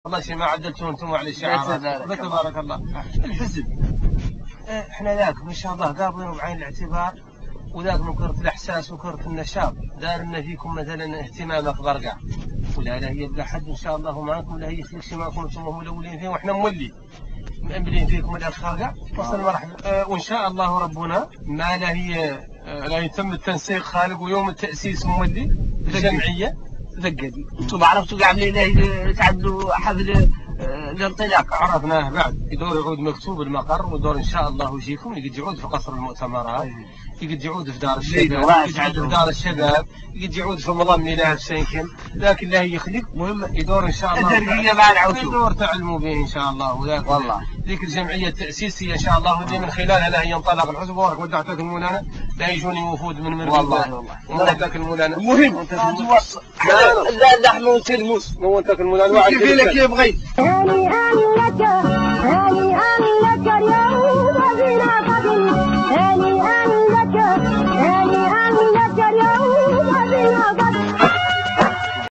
والله شيء ما عدلتوا انتم على الشعارات. تبارك الله. الحزب احنا ذاك ان شاء الله قابلينه بعين الاعتبار، وذاك من كرة الاحساس وكرة النشاط دار لنا فيكم مثلا اهتمام في غرقع، ولا لا يبقى حد ان شاء الله معكم، لا يخلق شيء معكم انتم هم الاولين فيه واحنا مولي مأملين فيكم الخرقع وصل مرحبا. وان شاء الله ربنا ما لا يتم التنسيق خالق، ويوم التأسيس مولي الجمعية ذقدي. انتم عرفتوا عاملين تعدوا حفل الانطلاق؟ عرفناه بعد يدور يعود مكتوب المقر، ودور ان شاء الله يجيكم، يقد يعود في قصر المؤتمرات، يقد يعود في دار الشباب، يقد يعود في دار الشباب، يقد يعود في مضم لاعب سينكن، لكن الله يخلق مهم يدور ان شاء الله الدرجيه مع العوشو يدور تعلموا به ان شاء الله. وذاك والله ذيك الجمعيه التاسيسيه ان شاء الله اللي من خلالها لا ينطلق الحزب. وراك ودعتك المولانا لا يجوني وفود من مريض. والله ودعتك المولانا مهم توصل لا نحن نتلمس ودعتك المولانا كيف لك كيف بغيت. هانئا لك هانئا لك اليوم بناقة هانئا